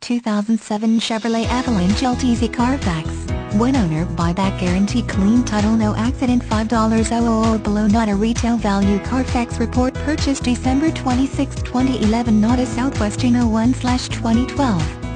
2007 Chevrolet Avalanche LTZ Carfax. One owner buyback guarantee, clean title, no accident, $5,000 below, not a retail value. Carfax report purchased December 26, 2011, not a Southwestern 01/2012.